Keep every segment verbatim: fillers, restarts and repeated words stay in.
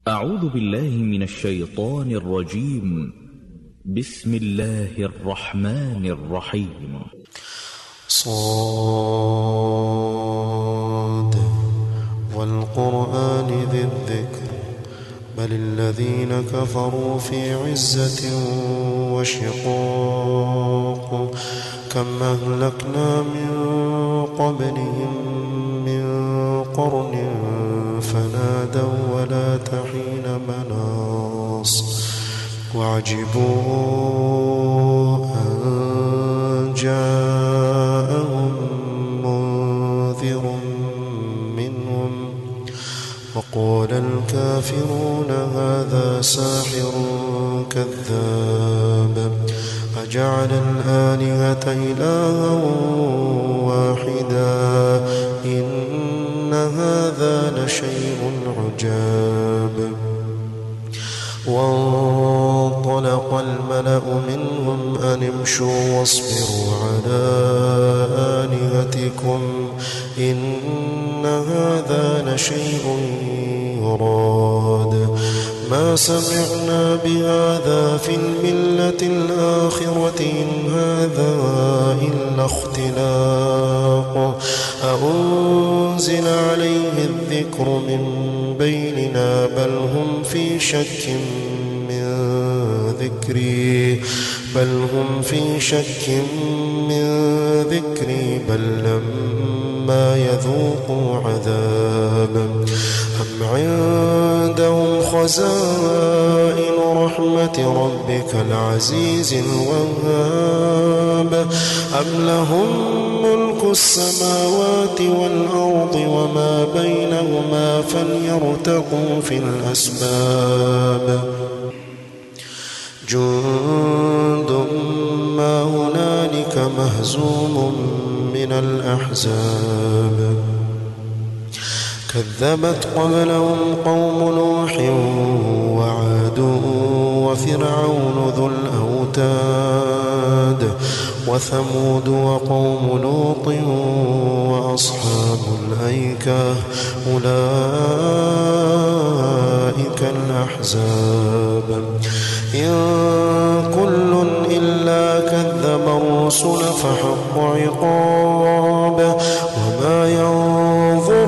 أعوذ بالله من الشيطان الرجيم. بسم الله الرحمن الرحيم. صاد والقرآن ذي الذكر بل الذين كفروا في عزة وشقاق كم أهلكنا من قبلهم من قرن فنادوا ولا تحين مناص وعجبوا أن جاءهم منذر منهم وقال الكافرون هذا ساحر كذاب أجعل الآلهة إلها واحدا إن هذا لشيء عجاب. وانطلق الملأ منهم أن امشوا واصبروا على آلهتكم إن هذا لشيء يراد ما سمعنا بهذا في الملة الآخرة إن هذا إلا اختلاق أأنزل عليه الذكر من بيننا بل هم في شك من ذكري بل هم في شك من ذكري بل لما يذوقوا عذاب أم عندهم خزائن رحمة ربك العزيز الوهاب أم لهم ملك السماوات والأرض وما بينهما فليرتقوا في الأسباب جند ما هنالك مهزوم من الأحزاب كذبت قبلهم قوم نوح وعاد وفرعون ذو الأوتاد وثمود وقوم لوط وأصحاب الأيكة أولئك الأحزاب إن كل إلا كذب الرسل فحق عقاب وما ينظر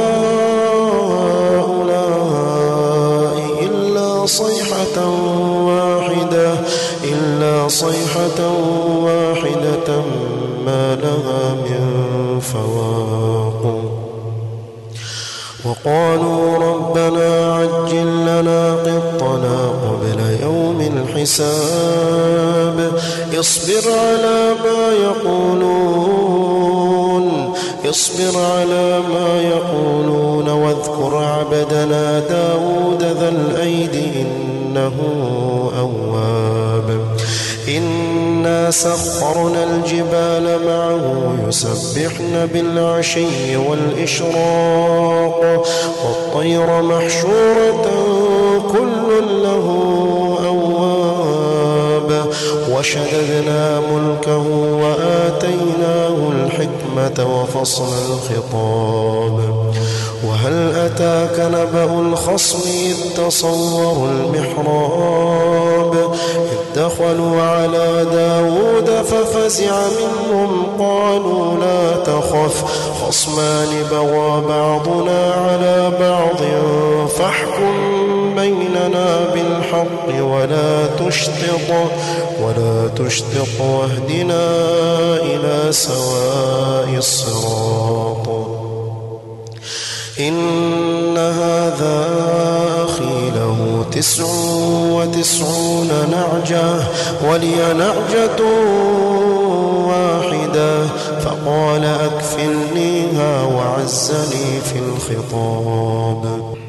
هؤلاء إلا صيحة واحدة إلا صيحة واحدة ما لها من فواق وقالوا ربنا عجل لنا قطنا قبل يوم الحساب اصبر على ما يقولون اصبر على ما يقولون واذكر عبدنا داود ذا الأيد إنه أواب إنا سخرنا الجبال معه يسبحن بالعشي والإشراق والطير محشورة كل له أواب وشددنا ملكه وآتيناه الحكمة وفصل الخطاب وهل أتاك نبأ الخصم إذ تصوروا المحراب إذ دخلوا على داود ففزع منهم قالوا لا تخف خصمان بغى بعضنا على بعض فاحكم بيننا بالحق ولا تشطط ولا تشطط واهدنا إلى سواء الصراط إن هذا أخي له تسع وتسعون نعجة ولي نعجة واحدة فقال أكفلنيها وعزني في الخطاب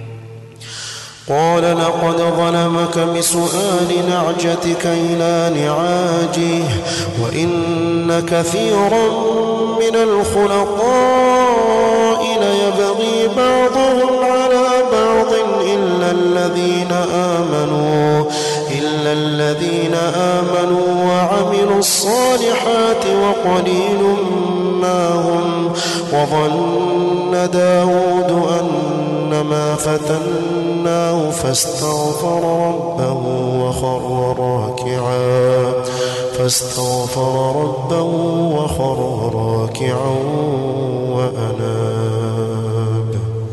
قال لقد ظلمك بسؤال نعجتك إلى نعاجه وإن كثيرا من الخلطاء ليبغي بعضهم على بعض إلا الذين آمنوا إلا الذين آمنوا وعملوا الصالحات وقليل ما هم وظن داود أنما فتناه فاستغفر ربه وخر راكعا فاستغفر ربه وخر راكعا وأناب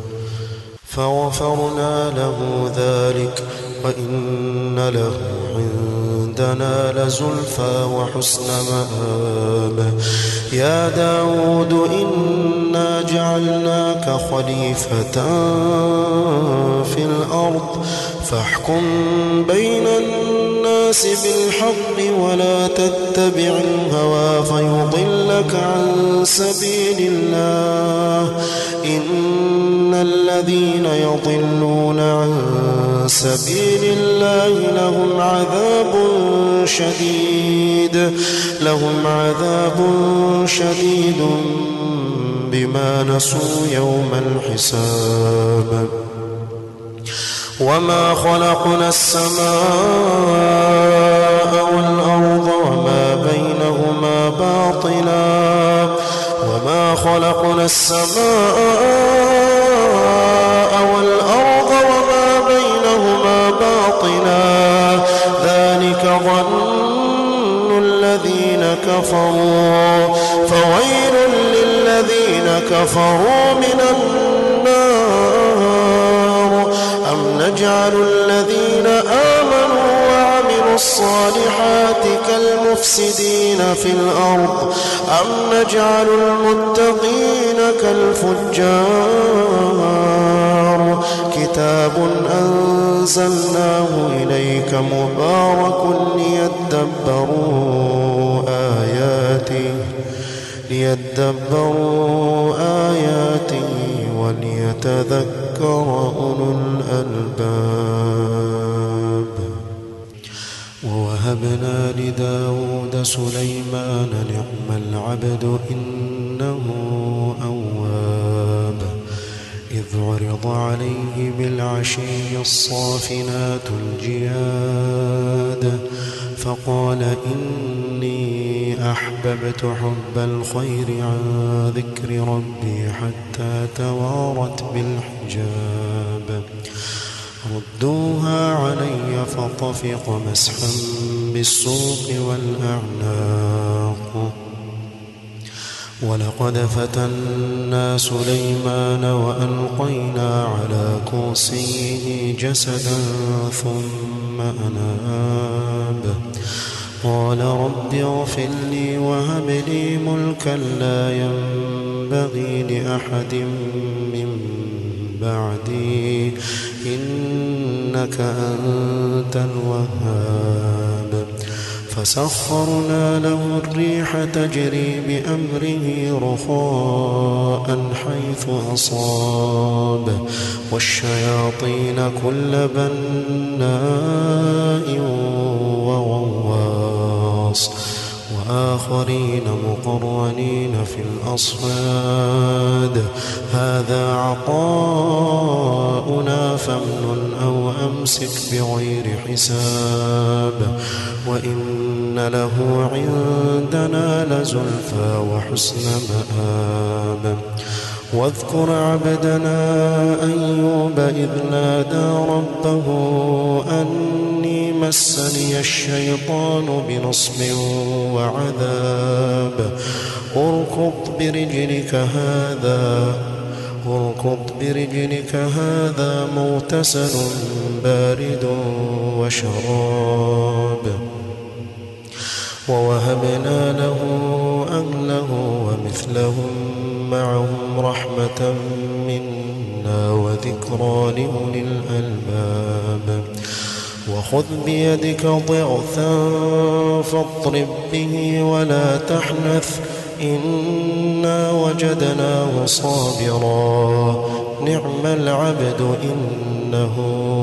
فغفرنا له ذلك وإن له عندنا لزلفى وحسن مآب يا داود إنا جعلناك خليفة في الأرض فاحكم بين الناس بالحق ولا تتبع الهوى فيضلك عن سبيل الله إن الذين يضلون عن سبيل الله لهم عذاب شديد لهم عذاب شديد بما نسوا يوم الحساب وما خلقنا السماء والأرض وما بينهما باطلا وما خلقنا السماء والأرض وما بينهما باطلا ذلك ظن الذين كفروا فويل للذين كفروا من النار أم نجعل الذين آمنوا وعملوا الصالحات كالمفسدين في الأرض أم نجعل المتقين كالفجار كتاب أنزلناه إليك مبارك ليدبروا آياته ليدبروا آياته وليتذكر أولو الألباب ووهبنا لداود سليمان نعم العبد إنه أواب إذ عرض عليه بالعشي الصافنات الجياد فقال إني أحببت حب الخير عن ذكر ربي حتى توارت بالحجاب ردوها علي فطفق مسحا بالسوق والأعناق ولقد فتنا سليمان وألقينا على كرسيه جسدا ثم أناب قال رب اغفر لي وهب لي ملكا لا ينبغي لأحد من بعدي إنك أنت الوهاب فسخرنا له الريح تجري بأمره رخاء حيث أصاب والشياطين كل بناء وغواص وآخرين مقرنين في الأصفاد هذا عطاؤنا فامنن أو أمسك بغير حساب وإن له عندنا لزلفى وحسن مآب واذكر عبدنا أيوب إذ نادى ربه أني مسني الشيطان بنصب وعذاب اركض برجلك هذا اركض برجلك هذا مغتسل بارد وشراب ووهبنا له أهله ومثلهم معهم رحمة منا وذكرى لأولي الألباب وخذ بيدك ضغثا فاضرب به ولا تحنث إنا وجدناه صابرا نعم العبد إنه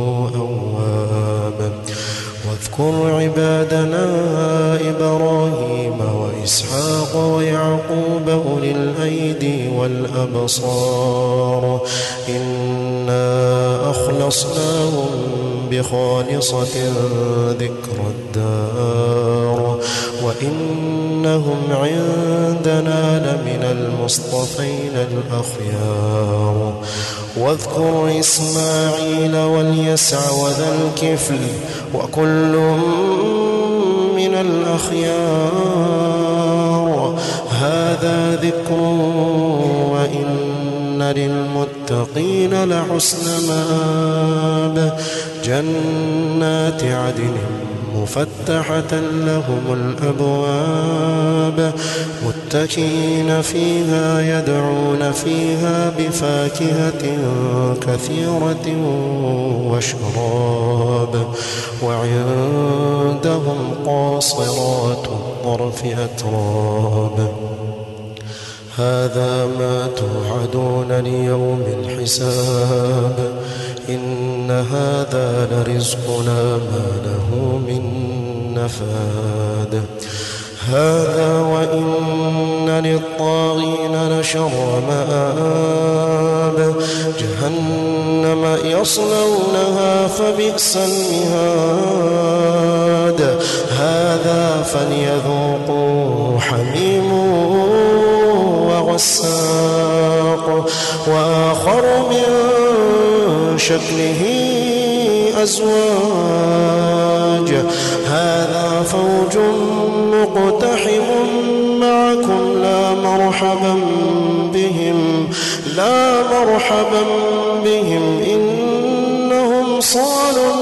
أواب واذكر عبادنا إبراهيم وإسحاق ويعقوب أولي الأيدي والأبصار إنا أخلصناهم بخالصة ذكر الدار وإنهم عندنا لمن المصطفين الأخيار واذكر إسماعيل واليسع وذا الكفل وكل من الأخيار هذا ذكر وإن للمتقين لحسن مآب جنات عدن مفتحة لهم الأبواب متكئين فيها يدعون فيها بفاكهة كثيرة وشراب وعندهم قاصرات الطرف أتراب هذا ما توعدون ليوم الحساب إن هذا لرزقنا ما له من نفاد هذا وإن للطاغين لشر مآب جهنم يصلونها فبئس المهاد هذا فليذوقوا حميم وغساق وآخر من شكله أزواج هذا فوج مقتحم معكم لا مرحبا بهم لا مرحبا بهم إنهم صالوا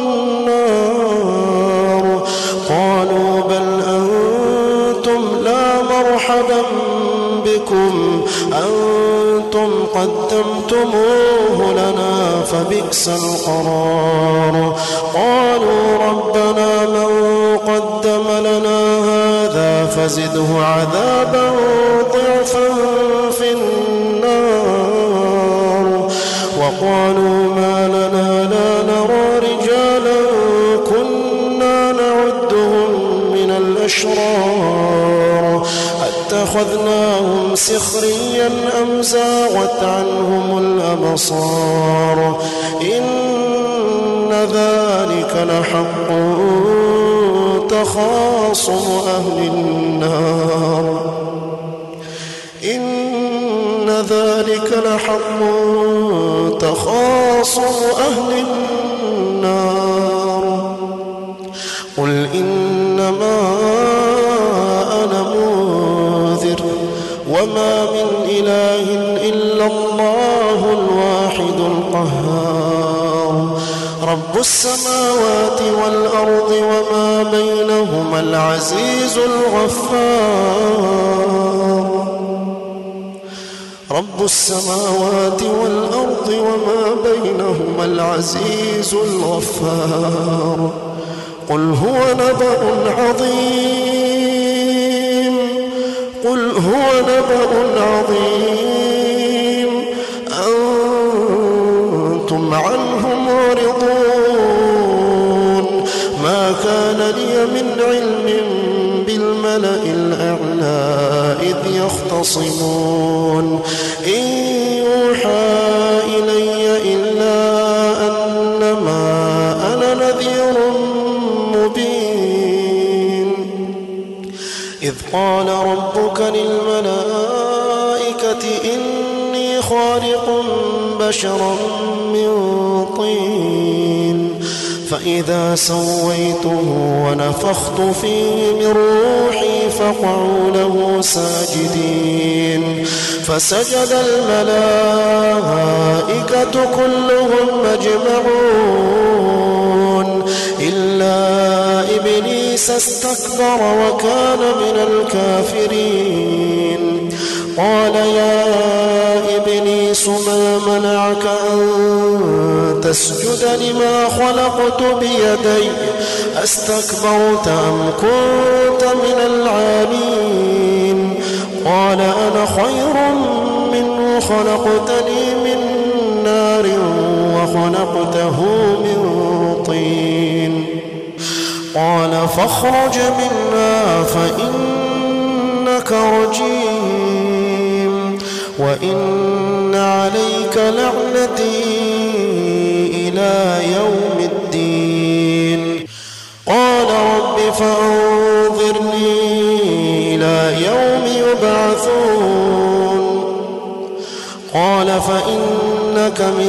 النار قالوا بل أنتم لا مرحبا بكم أنتم قدمتموه لنا فبئس القرار قالوا ربنا من قدم لنا هذا فزده عذابا ضعفا في النار وقالوا ما لنا لا نرى رجالا كنا نعدهم من الأشرار اتخذناهم سخريا أم زاغت عنهم الأبصار إن ذلك لحق تخاصم أهل النار إن ذلك لحق تخاصم أهل النار قل إنما أنا منذر وما من إله إلا الله الواحد القهار رب السماوات والأرض وما بينهما العزيز الغفار رب السماوات والأرض وما بينهما العزيز الغفار قل هو نبأ عظيم قل هو نبأ عظيم أنتم عنه معرضون ما كان لي من علم بالملأ الأعلى إذ يختصمون إن يوحى إلي إلا أنما أنا نذير مبين إذ قال ربك للملائكة إني خالق بشرا من طين فإذا سويته ونفخت فيه من روحي فقعوا له ساجدين فسجد الملائكة كلهم أجمعون إلا إبليس استكبر وكان من الكافرين قال يا إبليس ما منعك أن تسجد لما خلقت بيدي أستكبرت أم كنت من العالين قال أنا خير منه خلقتني من نار وخلقته من طين قال فاخرج منها فإنك رجيم وإن عليك لعنتي إلى يوم الدين قال رب فأنظرني إلى يوم يبعثون قال فإن إنك من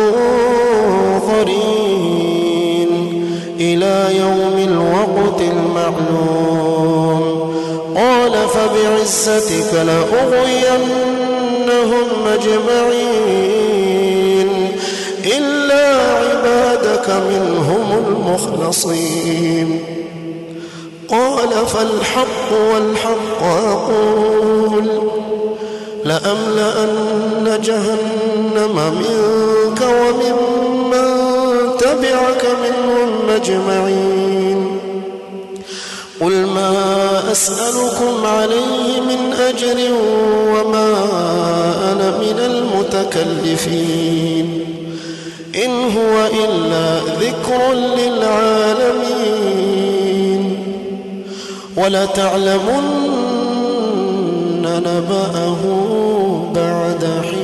المنظرين إلى يوم الوقت المعلوم قال فبعزتك لأغوينهم أجمعين إلا عبادك منهم المخلصين قال فالحق والحق أقول لأملأن جهنم منك وممن تبعك منهم أجمعين قل ما أسألكم عليه من أجر وما أنا من المتكلفين إن هو إلا ذكر للعالمين ولتعلمن نبأه بعد حين